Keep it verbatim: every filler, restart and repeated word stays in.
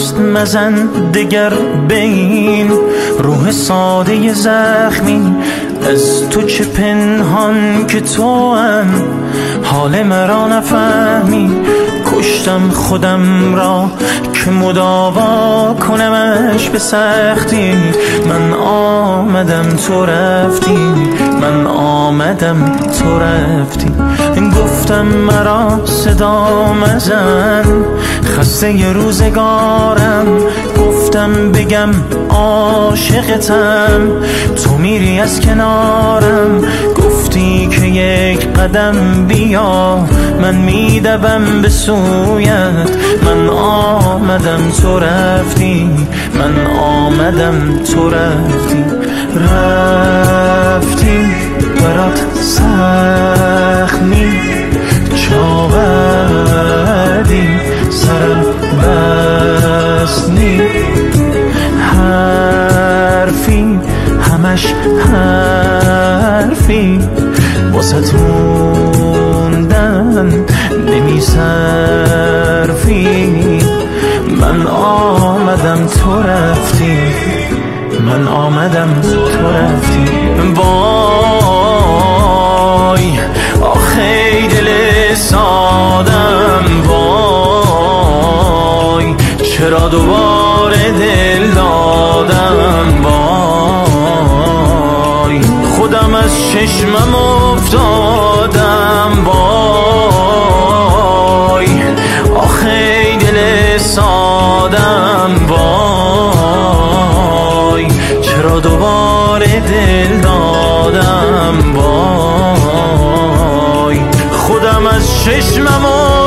دست مزن دگر به این روح ساده زخمی. از تو چه پنهان که تو هم حال مرا نفهمی. کشتم خودم را که مداوا کنمش به سختی. من آمدم تو رفتی، من آمدم تو رفتی. گفتم مرا صدا مزن خسته ی روزگارم. گفتم بگم عاشقتم تو میری از کنارم. گفتی که یک قدم بیا من میدوم به سویت. من آمدم تو رفتی، من آمدم تو رفتی. رفتی برات سخمی چاودی سرم بسنی. حرفی همش حرفی واسه موندن نمی صرفی. من آمدم تو رفتی، من آمدم تو رفتی. وای آخی دل سادم، وای چرا دوباره دل دادم. وای خودم از چشمم افتادم. وای آخی دل سادم، وای چرا دوباره دل دادم. وای خودم از چشمم